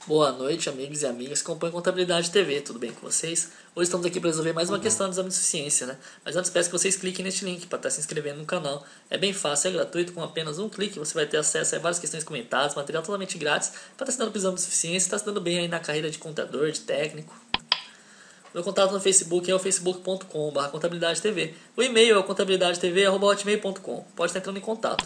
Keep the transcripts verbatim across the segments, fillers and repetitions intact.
Boa noite, amigos e amigas que acompanham Contabilidade T V, tudo bem com vocês? Hoje estamos aqui para resolver mais uma questão do exame de suficiência, né? Mas antes peço que vocês cliquem neste link para estar se inscrevendo no canal. É bem fácil, é gratuito, com apenas um clique você vai ter acesso a várias questões comentadas, material totalmente grátis para estar se dando para o exame de suficiência e estar se dando bem aí na carreira de contador, de técnico. Meu contato no Facebook é o facebook ponto com barra contabilidade T V. O e-mail é o contabilidade T V arroba hotmail ponto com. Pode estar entrando em contato.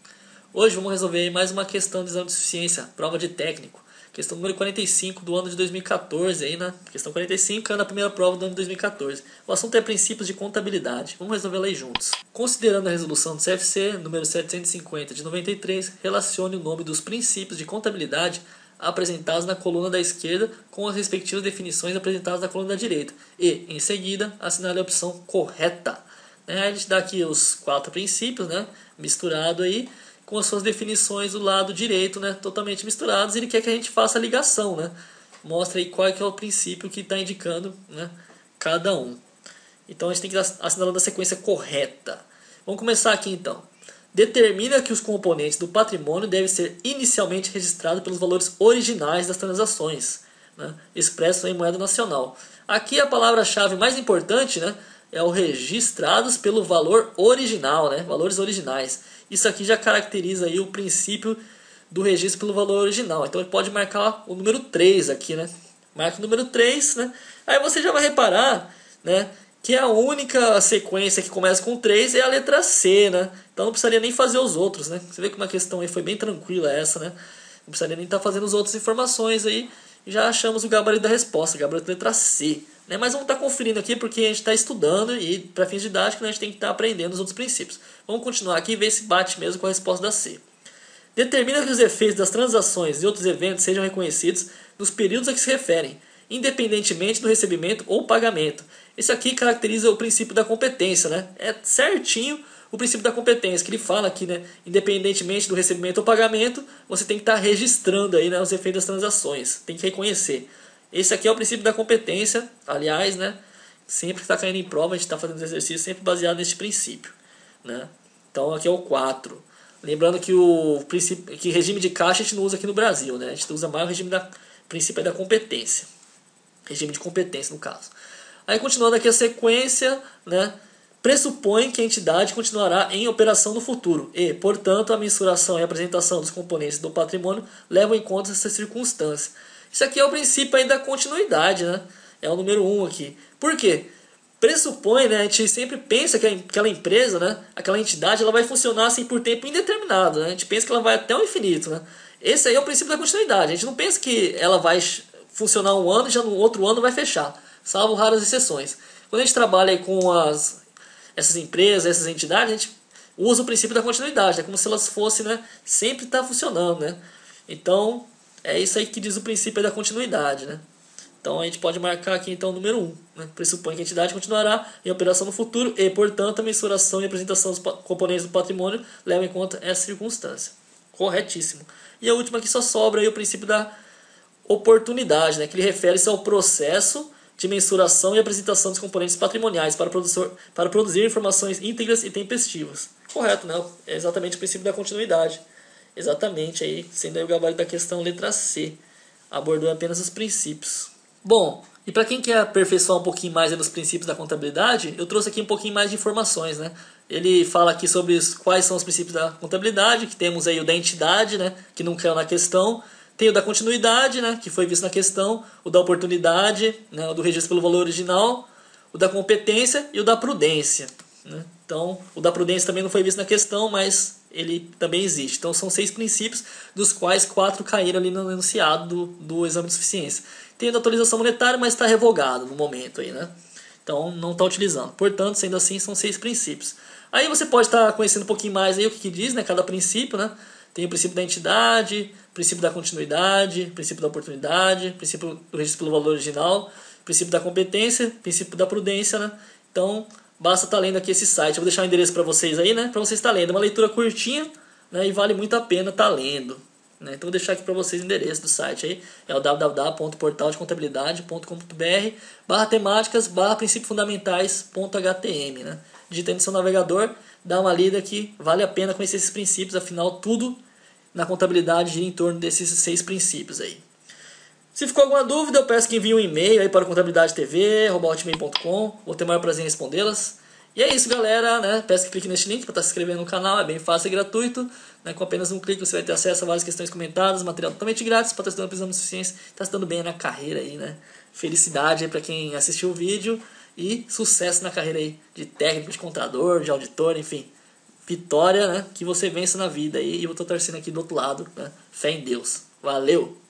Hoje vamos resolver mais uma questão de exame de suficiência, prova de técnico. Questão número quarenta e cinco do ano de dois mil e quatorze, aí, né? Questão quarenta e cinco é na primeira prova do ano de dois mil e quatorze. O assunto é princípios de contabilidade. Vamos resolvê-la aí juntos. Considerando a resolução do C F C, número setecentos e cinquenta de noventa e três, relacione o nome dos princípios de contabilidade apresentados na coluna da esquerda com as respectivas definições apresentadas na coluna da direita. E, em seguida, assinale a opção correta. Né? A gente dá aqui os quatro princípios, né? Misturado aí, com as suas definições do lado direito, né, totalmente misturadas, e ele quer que a gente faça a ligação, né? Mostra aí qual é, que é o princípio que está indicando, né, cada um. Então a gente tem que assinar a sequência correta. Vamos começar aqui então. Determina que os componentes do patrimônio devem ser inicialmente registrados pelos valores originais das transações, né, expressos em moeda nacional. Aqui a palavra-chave mais importante, né, é o registrados pelo valor original, né, valores originais. Isso aqui já caracteriza aí o princípio do registro pelo valor original. Então ele pode marcar o número três aqui, né? Marca o número três, né? Aí você já vai reparar, né, que a única sequência que começa com três é a letra C, né? Então não precisaria nem fazer os outros, né? Você vê que uma questão aí foi bem tranquila essa, né? Não precisaria nem estar fazendo as outras informações aí. Já achamos o gabarito da resposta, gabarito da letra C. Né? Mas vamos estar conferindo aqui porque a gente está estudando e para fins didáticos a gente tem que estar aprendendo os outros princípios. Vamos continuar aqui e ver se bate mesmo com a resposta da C. Determina que os efeitos das transações e outros eventos sejam reconhecidos nos períodos a que se referem, independentemente do recebimento ou pagamento. Isso aqui caracteriza o princípio da competência, né? É certinho o princípio da competência, que ele fala aqui, né? Independentemente do recebimento ou pagamento, você tem que estar registrando aí, né, os efeitos das transações, tem que reconhecer. Esse aqui é o princípio da competência, aliás, né? Sempre que está caindo em prova, a gente está fazendo exercício sempre baseado nesse princípio, né? Então aqui é o quatro. Lembrando que o princípio, que regime de caixa a gente não usa aqui no Brasil, né? A gente usa mais o regime da princípio da competência. Regime de competência, no caso. Aí continuando aqui a sequência, né? Pressupõe que a entidade continuará em operação no futuro e, portanto, a mensuração e apresentação dos componentes do patrimônio levam em conta essa circunstância. Isso aqui é o princípio aí da continuidade, né? É o número um aqui. Por quê? Pressupõe, né? A gente sempre pensa que aquela empresa, né? Aquela entidade, ela vai funcionar assim por tempo indeterminado, né? A gente pensa que ela vai até o infinito, né? Esse aí é o princípio da continuidade. A gente não pensa que ela vai funcionar um ano e já no outro ano vai fechar, salvo raras exceções. Quando a gente trabalha aí com as, essas empresas, essas entidades, a gente usa o princípio da continuidade. É como se elas fossem, né? Sempre estar tá funcionando, né? Então, é isso aí que diz o princípio da continuidade, né? Então a gente pode marcar aqui então o número um. Né? Pressupõe que a entidade continuará em operação no futuro e, portanto, a mensuração e apresentação dos componentes do patrimônio levam em conta essa circunstância. Corretíssimo. E a última que só sobra aí o princípio da oportunidade, né? Que ele refere-se ao processo de mensuração e apresentação dos componentes patrimoniais para, produzir, para produzir informações íntegras e tempestivas. Correto, né? É exatamente o princípio da continuidade. Exatamente, aí, sendo aí o gabarito da questão letra C. Abordou apenas os princípios. Bom, e para quem quer aperfeiçoar um pouquinho mais nos princípios da contabilidade, eu trouxe aqui um pouquinho mais de informações, né? Ele fala aqui sobre os, quais são os princípios da contabilidade, que temos aí o da entidade, né? Que não caiu na questão. Tem o da continuidade, né? Que foi visto na questão. O da oportunidade, né? O do registro pelo valor original. O da competência e o da prudência, né? Então, o da prudência também não foi visto na questão, mas ele também existe. Então, são seis princípios, dos quais quatro caíram ali no enunciado do, do exame de suficiência. Tem a da atualização monetária, mas está revogado no momento aí, né? Então, não está utilizando. Portanto, sendo assim, são seis princípios. Aí você pode estar tá conhecendo um pouquinho mais aí o que, que diz, né? Cada princípio, né? Tem o princípio da entidade, princípio da continuidade, princípio da oportunidade, princípio do registro pelo valor original, princípio da competência, princípio da prudência, né? Então, basta estar lendo aqui esse site. Eu vou deixar o endereço para vocês aí, né? Para vocês estar lendo. É uma leitura curtinha, né? E vale muito a pena estar lendo, né? Então, vou deixar aqui para vocês o endereço do site aí. É o w w w ponto portal de contabilidade ponto com ponto b r barra temáticas barra princípios fundamentais ponto h t m, né? Digita aí no seu navegador, dá uma lida que vale a pena conhecer esses princípios. Afinal, tudo na contabilidade gira em torno desses seis princípios aí. Se ficou alguma dúvida, eu peço que envie um e-mail aí para o contabilidade t v arroba hotmail ponto com. Vou ter o maior prazer em respondê-las. E é isso, galera, né? Peço que clique neste link para estar se inscrevendo no canal, é bem fácil e gratuito, né? Com apenas um clique você vai ter acesso a várias questões comentadas, material totalmente grátis para estar estudando prisão de suficiência, está se dando bem na carreira aí, né? Felicidade aí para quem assistiu o vídeo e sucesso na carreira aí de técnico, de contador, de auditor, enfim. Vitória, né? Que você vença na vida aí, e eu tô torcendo aqui do outro lado, né? Fé em Deus. Valeu!